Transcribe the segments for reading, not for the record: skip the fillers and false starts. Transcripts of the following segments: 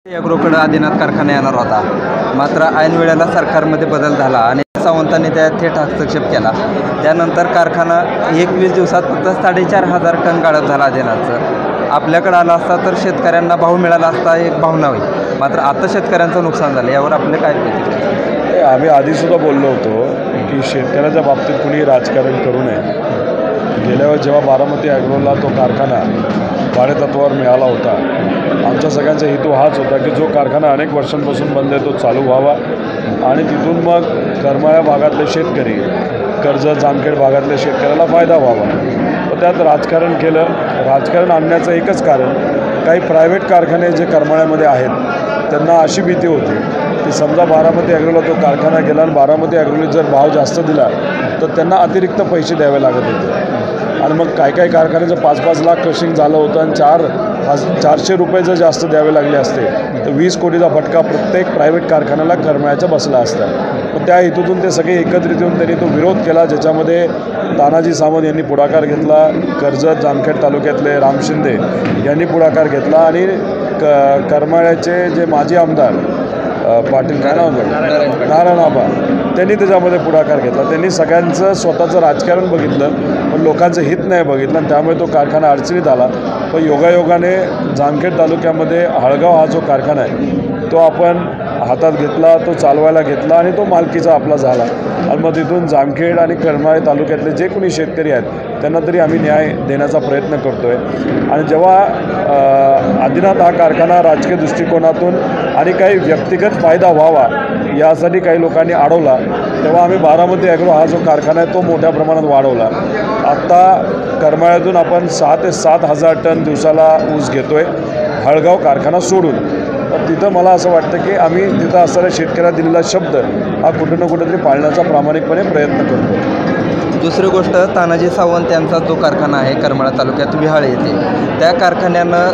ॲग्रोकडे आदिनाथ कारखाना येणार होता, मात्र ऐन वेळेला सरकारमध्ये बदल झाला आणि सावंतांनी त्यात थेट हस्तक्षेप केला। त्यानंतर कारखाना 21 दिवसात फक्त 4,500 टन गाळप झाला आदिनाथचं। आपल्याकडे आला असता तर शेतकऱ्यांना भाव मिळाला असता, एक भावना होईल, मात्र आता शेतकऱ्यांचं नुकसान झालं। यावर आपले काय प्रतिक्रिया? आम्ही आधीसुद्धा बोललो होतो की शेतकऱ्याच्या बाबतीत कुणी राजकारण करू नये। गेल्यावर जेव्हा बारामती ॲग्रोला तो कारखाना भाडेतत्त्वावर मिळाला होता, आमच्या सगळ्यांचा हेतू हाच होता की जो कारखाना अनेक वर्षांपासून बंद आहे तो चालू व्हावा आणि तिथून मग करमाळ्या भागातले शेतकरी, कर्जत जामखेड भागातल्या शेतकऱ्याला फायदा व्हावा। तर त्यात राजकारण केलं। राजकारण आणण्याचं एकच कारण, काही प्रायव्हेट कारखाने जे करमाळ्यामध्ये आहेत त्यांना अशी भीती होती की समजा बारामती ॲग्रोला तो कारखाना गेला आणि बारामती ॲग्रोने जर भाव जास्त दिला तर त्यांना अतिरिक्त पैसे द्यावे लागत होते। आणि मग काही कारखान्याचं 5-5 लाख क्रशिंग झालं होतं आणि 400 रुपये जर जास्त द्यावे लागले असते तर 20 कोटीचा फटका प्रत्येक प्रायव्हेट कारखान्याला करमाळ्याचा बसला असता। मग त्या हेतूतून ते सगळे एकत्रित येऊन त्यांनी तो विरोध केला, ज्याच्यामध्ये तानाजी सावंत यांनी पुढाकार घेतला, कर्जत जामखेड तालुक्यातले राम शिंदे यांनी पुढाकार घेतला आणि करमाळ्याचे जे माजी आमदार पाटील काय नाव नारायण आबा त्यांनी त्याच्यामध्ये पुढाकार घेतला। त्यांनी सगळ्यांचं स्वतःचं राजकारण बघितलं, पण लोकांचं हित नाही बघितलं आणि त्यामुळे तो कारखाना अडचणीत आला। पण योगायोगाने जामखेड तालुक्यामध्ये हळगाव हा जो कारखाना आहे तो आपण हातात घेतला, तो चालवायला घेतला आणि तो मालकीचा आपला झाला। आणि मग तिथून जामखेड आणि करमाळे तालुक्यातले जे कोणी शेतकरी आहेत त्यांना तरी आम्ही न्याय देण्याचा प्रयत्न करतो आहे। आणि जेव्हा आदिनाथ हा कारखाना राजकीय दृष्टिकोनातून आणि काही व्यक्तिगत फायदा व्हावा यासाठी काही लोकांनी अडवला, तेव्हा आम्ही बारामती ॲग्रो हा जो कारखाना आहे तो मोठ्या प्रमाणात वाढवला। आत्ता करमाळ्यातून आपण 6,000 ते 7,000 टन दिवसाला ऊस घेतो आहे हळगाव कारखाना सोडून। तर तिथं मला असं वाटतं की आम्ही तिथं असणाऱ्या शेतकऱ्याला दिलेला शब्द हा कुठं ना कुठंतरी पाळण्याचा प्रामाणिकपणे प्रयत्न करतो। दुसरी गोष्ट, तानाजी सावंत यांचा जो कारखाना आहे करमाळा तालुक्यात विहाळ येथे, त्या कारखान्यानं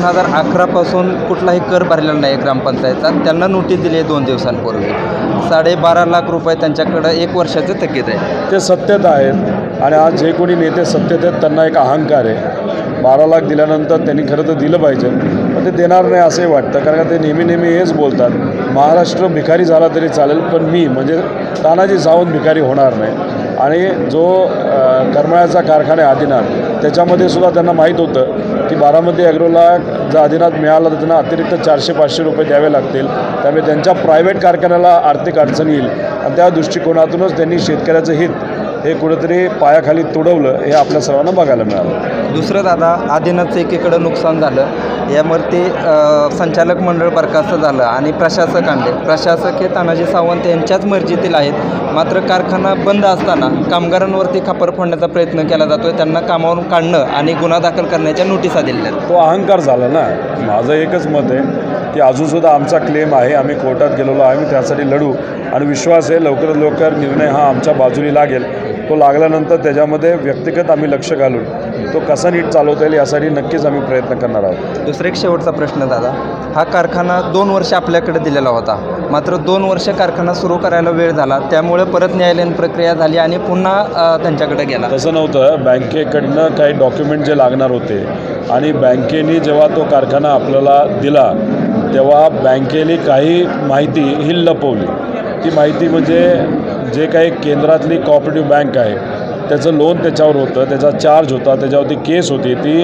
2011 कुठलाही कर भरलेला नाही ग्रामपंचायतचा। त्यांना नोटीस दिली आहे 2 दिवसांपूर्वी। 12.5 लाख रुपये त्यांच्याकडं 1 वर्षाचं थकीत आहे। ते सत्यत आहेत आणि आज जे कोणी नेते सत्यत आहेत त्यांना एक अहंकार आहे। 12 लाख दिल्यानंतर त्यांनी खरं तर दिलं पाहिजे, पण ते देणार नाही असंही वाटतं, कारण का ते नेहमी हेच बोलतात, महाराष्ट्र भिकारी झाला तरी चालेल पण मी म्हणजे तानाजी सावंत भिकारी होणार नाही। आणि जो करमाळ्याचा कारखाना आहे आदिनाथ, त्याच्यामध्ये सुद्धा त्यांना माहीत होतं की बारामती ॲग्रोला जर आदिनाथ मिळाला तर त्यांना अतिरिक्त 400-500 रुपये द्यावे लागतील, त्यामुळे त्यांच्या प्रायव्हेट कारखान्याला आर्थिक अडचण येईल आणि त्या दृष्टिकोनातूनच त्यांनी शेतकऱ्याचं हित हे कुठेतरी पायाखाली तुडवलं, हे आपल्या सर्वांना बघायला मिळालं। दुसरं दादा, आदिनाथचं एकीकडं नुकसान झालं, यावरती संचालक मंडळ बरखास्त झालं आणि प्रशासक आणले। प्रशासक हे तानाजी सावंत यांच्याच मर्जीतील आहेत, मात्र कारखाना बंद असताना कामगारांवरती खापर फोडण्याचा प्रयत्न केला जातो आहे, त्यांना कामावरून काढणं आणि गुन्हा दाखल करण्याच्या नोटिसा दिलेल्या आहेत। तो अहंकार झाला ना। माझं एकच मत आहे की अजूनसुद्धा आमचा क्लेम आहे, आम्ही कोर्टात गेलेलो आहे, आम्ही त्यासाठी लढू आणि विश्वास आहे लवकरात लवकर निर्णय हा आमच्या बाजूने लागेल। तो लागल्यानंतर त्याच्यामध्ये व्यक्तिगत आम्ही लक्ष घालून तो कसा नीट चालवता येईल यासाठी नक्कीच आम्ही प्रयत्न करणार आहोत। दुसरा एक शेवटचा प्रश्न दादा, हा कारखाना 2 वर्ष आपल्याकडे दिलेला होता, मात्र 2 वर्ष कारखाना सुरू करायला वेळ झाला, त्यामुळे परत न्यायालयीन प्रक्रिया झाली आणि पुन्हा त्यांच्याकडे गेला। तसं नव्हतं, बँकेकडनं काही डॉक्युमेंट जे लागणार होते आणि बँकेने जेव्हा तो कारखाना आपल्याला दिला तेव्हा बँकेने काही माहिती ही लपवली। ती माहिती म्हणजे जे काही केंद्रातली कोऑपरेटिव्ह बँक आहे त्याचं लोन त्याच्यावर होतं, त्याचा चार्ज होता, त्याच्यावरती केस होती, ती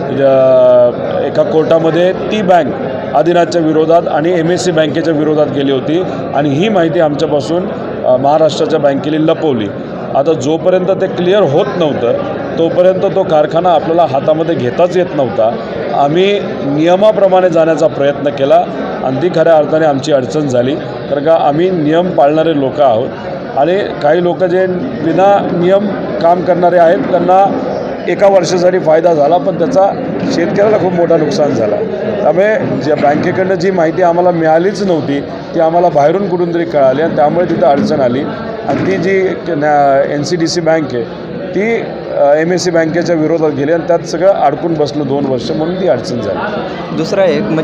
एका कोर्टामध्ये ती बँक आदिनाथच्या विरोधात आणि MSC बँकेच्या विरोधात गेली होती आणि ही माहिती आमच्यापासून महाराष्ट्राच्या बँकेने लपवली। आता जोपर्यंत ते क्लिअर होत नव्हतं तोपर्यंत तो कारखाना आपल्याला हातामध्ये घेताच येत नव्हता। आम्ही नियमाप्रमाणे जाण्याचा प्रयत्न केला आणि ती खऱ्या अर्थाने आमची अडचण झाली, कारण का आम्ही नियम पाळणारे लोक आहोत आणि काही लोक जे विना नियम काम करणारे आहेत त्यांना 1 वर्षासाठी फायदा झाला, पण त्याचा शेतकऱ्याला खूप मोठा नुकसान झाला। त्यामुळे ज्या बँकेकडनं जी माहिती आम्हाला मिळालीच नव्हती ती आम्हाला बाहेरून कुठून तरी कळाली आणि त्यामुळे तिथं अडचण आली आणि ती जी NCDC बँक आहे ती MSC बँकेच्या विरोधात गेली आणि त्यात सगळं अडकून बसलं 2 वर्ष, म्हणून ती अडचण झाली। दुसरा एक